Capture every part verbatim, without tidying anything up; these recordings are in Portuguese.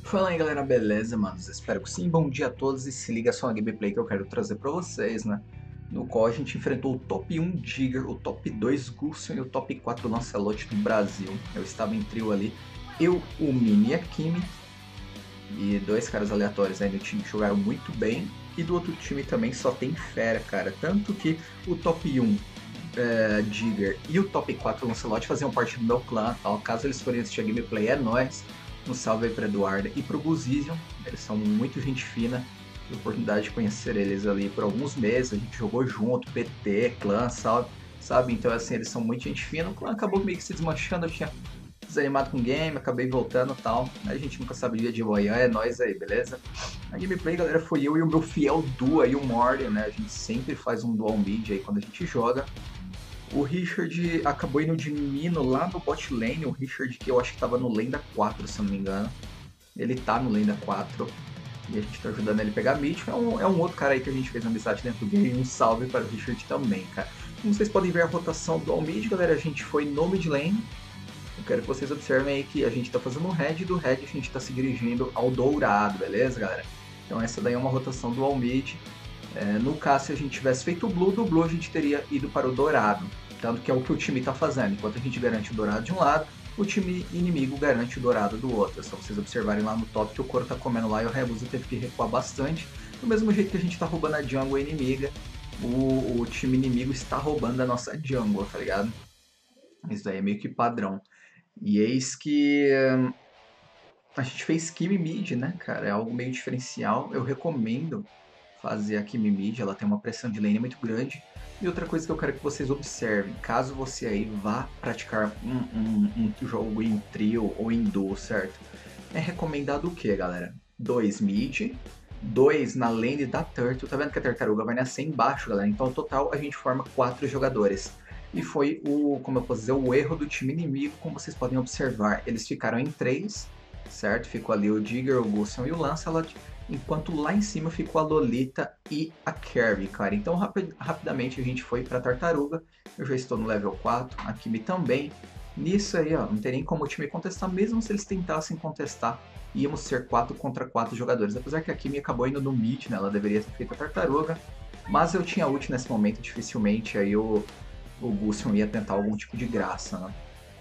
Fala aí galera, beleza, manos? Espero que sim. Bom dia a todos e se liga só na gameplay que eu quero trazer pra vocês, né? No qual a gente enfrentou o top um Digger, o top dois Gulson e o top quatro Lancelot do Brasil. Eu estava em trio ali, eu, o Mini e a Kimi, e dois caras aleatórios aí do time que jogaram muito bem. E do outro time também só tem fera, cara. Tanto que o top um é, Digger e o top quatro Lancelot faziam parte do meu clã, tal. Caso eles forem assistir a gameplay, é nóis. Um salve aí para Eduardo e para o Buzizion. Eles são muito gente fina. Tive a oportunidade de conhecer eles ali por alguns meses. A gente jogou junto, P T, clã, salve, sabe? Então, assim, eles são muito gente fina. O clã acabou meio que se desmanchando. Eu tinha desanimado com o game, acabei voltando e tal. A gente nunca sabe dia de manhã, é nóis aí, beleza? A gameplay, galera, foi eu e o meu fiel duo aí, o Morty, né? A gente sempre faz um dual mid aí quando a gente joga. O Richard acabou indo de Mino lá no bot lane, o Richard que eu acho que tava no Lenda quatro, se eu não me engano. Ele tá no Lenda quatro e a gente tá ajudando ele a pegar mid. É um, é um outro cara aí que a gente fez amizade dentro do game. Um salve para o Richard também, cara. Como vocês podem ver a rotação do all mid, galera, a gente foi no mid lane. Eu quero que vocês observem aí que a gente tá fazendo o red e do red a gente tá se dirigindo ao dourado, beleza, galera? Então essa daí é uma rotação do all mid. É, no caso, se a gente tivesse feito o Blue, do Blue a gente teria ido para o Dourado. Tanto que é o que o time está fazendo. Enquanto a gente garante o Dourado de um lado, o time inimigo garante o Dourado do outro. É só vocês observarem lá no top que o Coro tá comendo lá e o Hayabusa teve que recuar bastante. Do mesmo jeito que a gente está roubando a jungle inimiga, o, o time inimigo está roubando a nossa jungle, tá ligado? Isso daí é meio que padrão. E eis que hum, a gente fez Kimi Mid, né, cara? É algo meio diferencial. Eu recomendo fazer a Kimi Mid, ela tem uma pressão de lane muito grande. E outra coisa que eu quero que vocês observem, caso você aí vá praticar um, um, um jogo em trio ou em duo, certo? É recomendado o que, galera? Dois mid, dois na lane da Turtle. Tá vendo que a tartaruga vai nascer embaixo, galera? Então, no total, a gente forma quatro jogadores. E foi o, como eu posso dizer, o erro do time inimigo, como vocês podem observar. Eles ficaram em três, certo? Ficou ali o Digger, o Gulson e o Lancelot, enquanto lá em cima ficou a Lolita e a Carrie, cara. Então, rapid, rapidamente a gente foi pra Tartaruga. Eu já estou no level quatro, a Kimi também. Nisso aí, ó, não tem nem como o time contestar, mesmo se eles tentassem contestar, íamos ser quatro contra quatro jogadores. Apesar que a Kimi acabou indo no mid, né? Ela deveria ter feito a Tartaruga. Mas eu tinha ult nesse momento, dificilmente aí o, o Gusson ia tentar algum tipo de graça, né?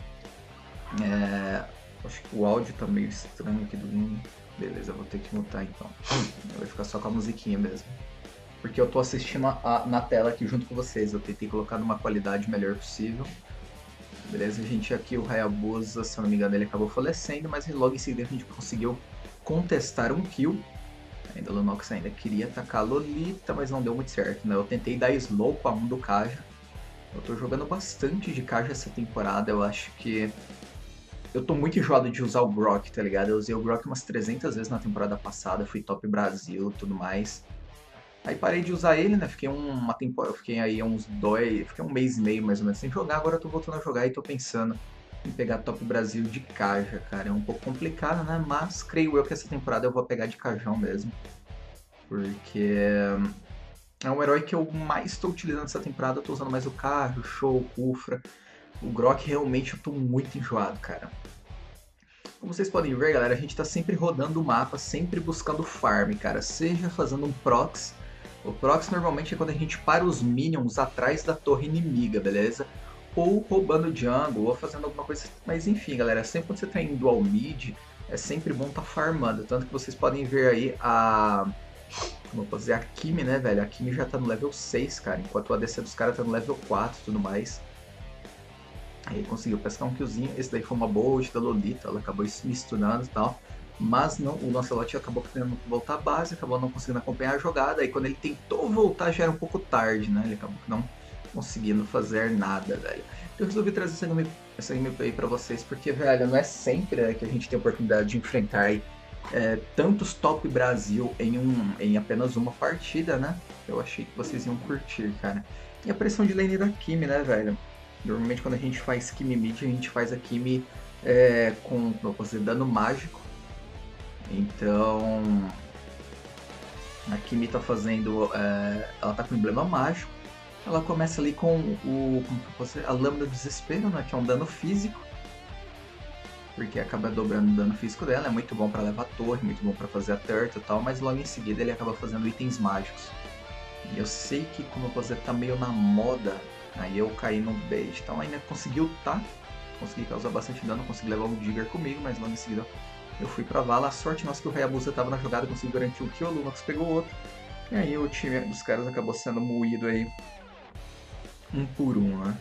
É, acho que o áudio tá meio estranho aqui do game. Beleza, eu vou ter que mutar então. Vai ficar só com a musiquinha mesmo. Porque eu tô assistindo a, na tela aqui junto com vocês. Eu tentei colocar numa qualidade melhor possível. Beleza, a gente aqui, o Hayabusa, se eu não me engano, ele acabou falecendo, mas logo em seguida a gente conseguiu contestar um kill. Ainda o Lunox ainda queria atacar a Lolita, mas não deu muito certo, né? Eu tentei dar slow com a mão do Kaja. Eu tô jogando bastante de Kaja essa temporada, eu acho que eu tô muito enjoado de usar o Brock, tá ligado? Eu usei o Brock umas trezentas vezes na temporada passada, fui top Brasil e tudo mais. Aí parei de usar ele, né? Fiquei uma temporada, fiquei aí uns dois, fiquei um mês e meio mais ou menos sem jogar. Agora eu tô voltando a jogar e tô pensando em pegar top Brasil de Kaja, cara. É um pouco complicado, né? Mas creio eu que essa temporada eu vou pegar de Kajão mesmo. Porque é um herói que eu mais estou utilizando essa temporada. Eu tô usando mais o Kaja, o Show, o Kufra. O Grok realmente eu tô muito enjoado, cara. Como vocês podem ver, galera, a gente tá sempre rodando o mapa, sempre buscando farm, cara. Seja fazendo um prox. O prox normalmente é quando a gente para os minions atrás da torre inimiga, beleza? Ou roubando jungle, ou fazendo alguma coisa. Mas enfim, galera, sempre quando você tá em dual mid, é sempre bom tá farmando. Tanto que vocês podem ver aí a... Como eu posso dizer? A Kimi, né, velho? A Kimi já tá no level seis, cara. Enquanto o A D C dos caras tá no level quatro e tudo mais. Aí conseguiu pescar um killzinho, esse daí foi uma boa ult da Lolita, ela acabou se misturando e tal. Mas não, o Lancelot acabou querendo voltar à base, acabou não conseguindo acompanhar a jogada. Aí quando ele tentou voltar já era um pouco tarde, né? Ele acabou não conseguindo fazer nada, velho. Eu resolvi trazer essa gameplay, essa gameplay pra vocês, porque, velho, não é sempre, né, que a gente tem a oportunidade de enfrentar aí, é, tantos top Brasil em, um, em apenas uma partida, né? Eu achei que vocês iam curtir, cara. E a pressão de lane da Kimi, né, velho? Normalmente quando a gente faz Kimi Mid, a gente faz a Kimi é, com, como eu posso dizer, dano mágico. Então, a Kimi tá fazendo, é, ela tá com um emblema mágico. Ela começa ali com o, como que eu posso dizer, a Lâmina do Desespero, né, que é um dano físico. porque acaba dobrando o dano físico dela, é muito bom pra levar a torre, muito bom pra fazer a turtle e tal, mas logo em seguida ele acaba fazendo itens mágicos. E eu sei que, como eu posso dizer, tá meio na moda, aí eu caí no bait, então ainda consegui ultar, consegui causar bastante dano, consegui levar o Digger comigo, mas logo em seguida eu fui pra vala. A sorte nossa que o Hayabusa tava na jogada, consegui garantir o kill, o Lunox pegou outro, e aí o time dos caras acabou sendo moído aí, um por um, né?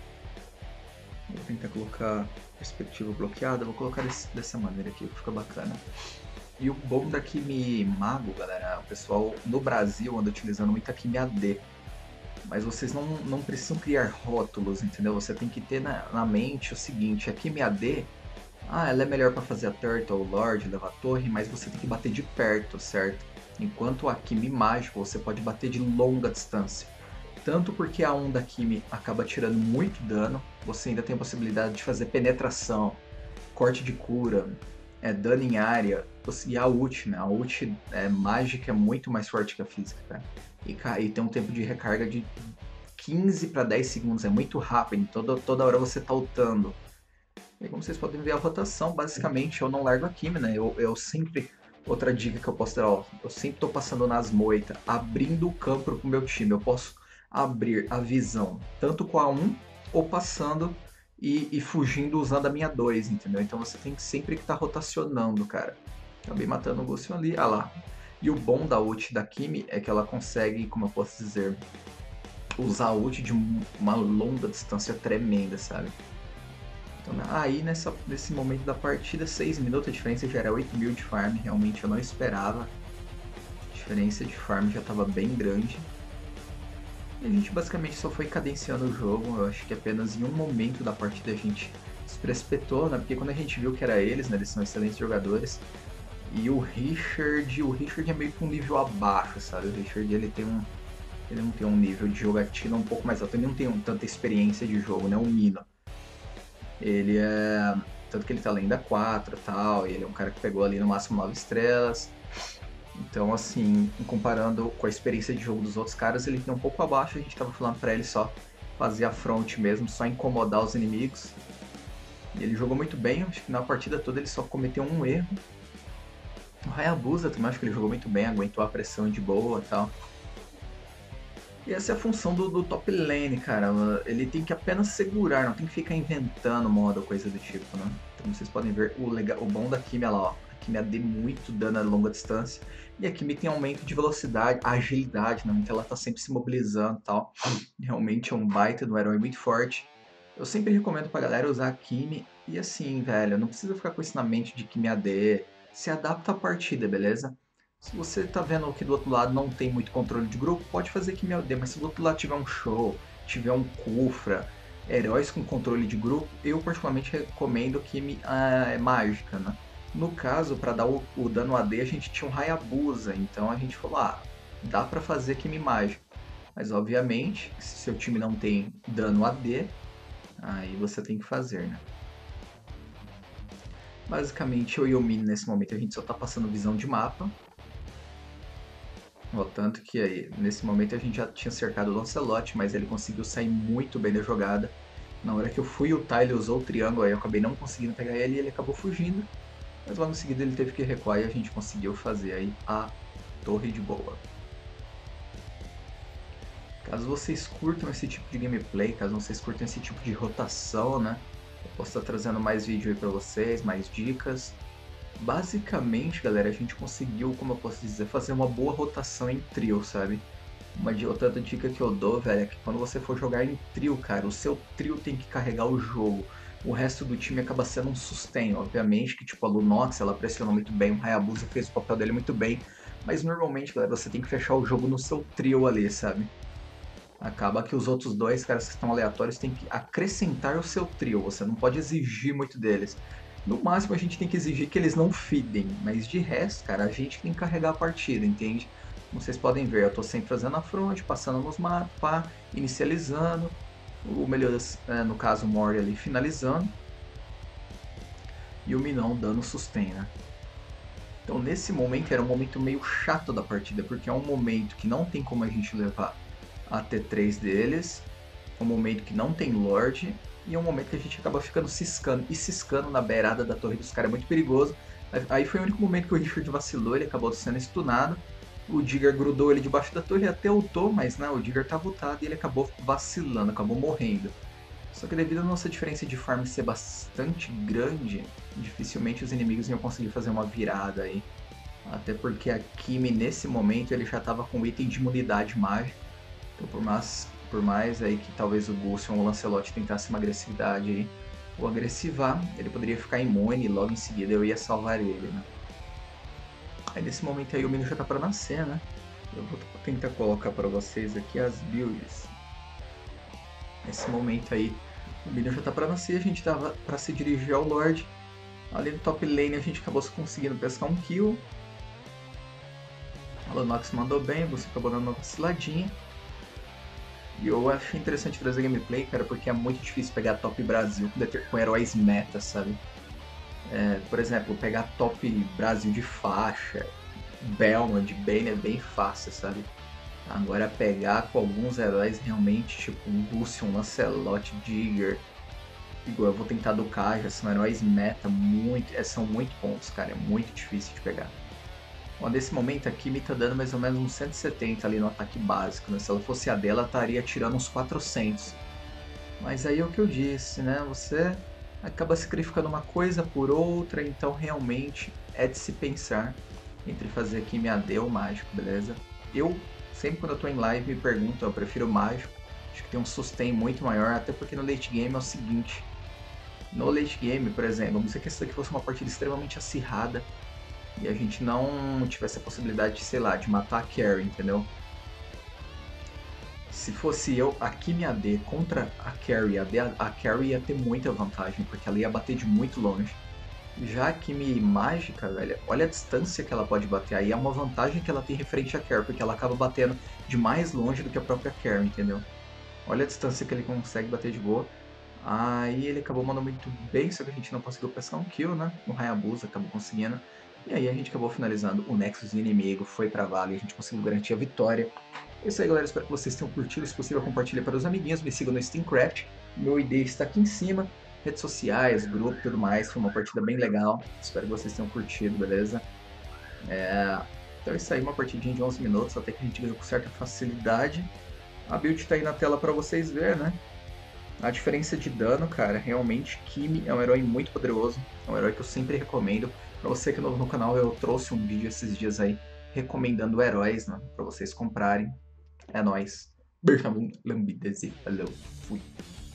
Vou tentar colocar perspectiva bloqueada, vou colocar desse, dessa maneira aqui, que fica bacana. E o bom da Kimi Mago, galera, o pessoal no Brasil anda utilizando muito a Kimi A D. Mas vocês não, não precisam criar rótulos, entendeu? Você tem que ter na, na mente o seguinte, a Kimi A D, ah, ela é melhor para fazer a Turtle, o Lorde, levar a torre, mas você tem que bater de perto, certo? Enquanto a Kimi Mágico, você pode bater de longa distância. Tanto porque a onda Kimi acaba tirando muito dano, você ainda tem a possibilidade de fazer penetração, corte de cura, é, dano em área, e a ult, né? A ult é, mágica é muito mais forte que a física, cara. E, e tem um tempo de recarga de quinze para dez segundos, é muito rápido, toda, toda hora você tá ultando. E como vocês podem ver a rotação, basicamente eu não largo a Kimi, né? Eu, eu sempre... Outra dica que eu posso dar, ó, eu sempre tô passando nas moitas, abrindo o campo pro meu time. Eu posso abrir a visão tanto com a um ou passando e, e fugindo usando a minha dois, entendeu? Então você tem que sempre que tá rotacionando, cara. Acabei matando o Lucian ali, ah lá. E o bom da ult da Kimi é que ela consegue, como eu posso dizer, usar a ult de uma longa distância tremenda, sabe? Então, aí nessa, nesse momento da partida, seis minutos, a diferença já era oito mil de farm, realmente eu não esperava. A diferença de farm já estava bem grande. E a gente basicamente só foi cadenciando o jogo, eu acho que apenas em um momento da partida a gente se precipitou, né? Porque quando a gente viu que era eles, né? Eles são excelentes jogadores. E o Richard, o Richard é meio que um nível abaixo, sabe? O Richard ele tem um, ele não tem um nível de jogatina um pouco mais alto, ele não tem um, tanta experiência de jogo, né? Um Mino. Ele é, tanto que ele tá além da quatro e tal, e ele é um cara que pegou ali no máximo nove estrelas. Então, assim, comparando com a experiência de jogo dos outros caras, ele tem um pouco abaixo, a gente tava falando pra ele só fazer a front mesmo, só incomodar os inimigos. E ele jogou muito bem, acho que na partida toda ele só cometeu um erro. O Hayabusa também acho que ele jogou muito bem, aguentou a pressão de boa e tal. E essa é a função do, do top lane, cara. Ele tem que apenas segurar, não tem que ficar inventando moda ou coisa do tipo, né? Então vocês podem ver o, legal, o bom da Kimi, olha lá, ó. A Kimi A D muito dano a longa distância. E a Kimi tem aumento de velocidade, agilidade, né? Então ela tá sempre se mobilizando e tal. Realmente é um baita do herói muito forte. Eu sempre recomendo pra galera usar a Kimi. E assim, velho, não precisa ficar com isso na mente de Kimi A D. Se adapta à partida, beleza? Se você tá vendo que do outro lado não tem muito controle de grupo, pode fazer Kimi A D, mas se do outro lado tiver um show, tiver um Kufra, heróis com controle de grupo, eu particularmente recomendo Kimi ah, mágica, né? No caso, para dar o, o dano A D, a gente tinha um Hayabusa, então a gente falou, ah, dá para fazer Kimi mágica. Mas obviamente, se seu time não tem dano A D, aí você tem que fazer, né? Basicamente, eu e o Mini nesse momento a gente só tá passando visão de mapa. Ó, tanto que aí, nesse momento a gente já tinha cercado o Lancelot, mas ele conseguiu sair muito bem da jogada. Na hora que eu fui ultar, ele usou o triângulo, aí eu acabei não conseguindo pegar ele e ele acabou fugindo. Mas logo em seguida ele teve que recuar e a gente conseguiu fazer aí a torre de boa. Caso vocês curtam esse tipo de gameplay, caso vocês curtam esse tipo de rotação, né? Eu posso estar trazendo mais vídeo aí pra vocês, mais dicas. Basicamente, galera, a gente conseguiu, como eu posso dizer, fazer uma boa rotação em trio, sabe? Uma outra dica que eu dou, velho, é que quando você for jogar em trio, cara, o seu trio tem que carregar o jogo. O resto do time acaba sendo um sustain. Obviamente que, tipo, a Lunox, ela pressionou muito bem, o Hayabusa fez o papel dele muito bem, mas normalmente, galera, você tem que fechar o jogo no seu trio ali, sabe? Acaba que os outros dois caras que estão aleatórios têm que acrescentar o seu trio, você não pode exigir muito deles. No máximo a gente tem que exigir que eles não feedem, mas de resto, cara, a gente tem que carregar a partida, entende? Como vocês podem ver, eu tô sempre fazendo a front, passando nos mapas, inicializando, o Meliodas, no caso o Mori ali, finalizando, e o Minon dando sustain, né? Então nesse momento era um momento meio chato da partida, porque é um momento que não tem como a gente levar a T três deles, um momento que não tem Lorde, E é um momento que a gente acaba ficando ciscando e ciscando na beirada da torre dos caras, é muito perigoso. Aí foi o único momento que o Richard vacilou, ele acabou sendo stunado. O Digger grudou ele debaixo da torre, até ultou, mas não, o Digger tava ultado e ele acabou vacilando, acabou morrendo. Só que devido à nossa diferença de farm ser bastante grande, dificilmente os inimigos iam conseguir fazer uma virada aí. Até porque a Kimi nesse momento ele já estava com item de imunidade mágica. Então por mais, por mais aí que talvez o Gusion ou o Lancelot tentasse uma agressividade aí, ou agressivar, ele poderia ficar imune e logo em seguida eu ia salvar ele, né? Aí nesse momento aí o Mino já tá para nascer, né? Eu vou tentar colocar para vocês aqui as builds. Nesse momento aí o Mino já tá para nascer, a gente tava para se dirigir ao Lorde. Ali no top lane a gente acabou conseguindo pescar um kill. A Lunox mandou bem, você acabou dando uma vaciladinha. E eu acho interessante trazer gameplay, cara, porque é muito difícil pegar top Brasil com, com heróis meta, sabe? É, por exemplo, pegar top Brasil de faixa, Belmont, de Bane é bem fácil, sabe? Agora pegar com alguns heróis realmente, tipo Gusion, Lancelot, Digger, igual eu vou tentar do Kaja, são heróis meta, muito, é, são muito bons, cara, é muito difícil de pegar. Bom, nesse momento aqui me tá dando mais ou menos uns cento e setenta ali no ataque básico, né? Se ela fosse a dela, estaria tirando uns quatrocentos. Mas aí é o que eu disse, né? Você acaba sacrificando uma coisa por outra, então realmente é de se pensar entre fazer aqui minha A D ou mágico, beleza? Eu, sempre quando eu tô em live, me pergunto, eu prefiro mágico. Acho que tem um sustain muito maior, até porque no late game é o seguinte. No late game, por exemplo, vamos dizer que essa daqui fosse uma partida extremamente acirrada, e a gente não tivesse a possibilidade de, sei lá, de matar a carry, entendeu? Se fosse eu, a Kimi A D contra a carry, a, D, a carry ia ter muita vantagem, porque ela ia bater de muito longe. Já a Kimi mágica, velho, olha a distância que ela pode bater, aí é uma vantagem que ela tem referente à carry, porque ela acaba batendo de mais longe do que a própria carry, entendeu? Olha a distância que ele consegue bater de boa. Aí ele acabou mandando muito bem, só que a gente não conseguiu pescar um kill, né? O Hayabusa acabou conseguindo. E aí a gente acabou finalizando o Nexus inimigo, foi pra vala e a gente conseguiu garantir a vitória. É isso aí, galera. Espero que vocês tenham curtido. Se possível, compartilhe para os amiguinhos. Me sigam no Steamcraft. Meu I D está aqui em cima. Redes sociais, grupo e tudo mais. Foi uma partida bem legal. Espero que vocês tenham curtido, beleza? É... Então é isso aí, uma partidinha de onze minutos, até que a gente ganhou com certa facilidade. A build está aí na tela para vocês verem, né? A diferença de dano, cara, realmente Kimi é um herói muito poderoso, é um herói que eu sempre recomendo. Pra você que é novo no canal, eu trouxe um vídeo esses dias aí recomendando heróis, né, pra vocês comprarem. É nóis. Beijo na bunda, lambida, falou, fui.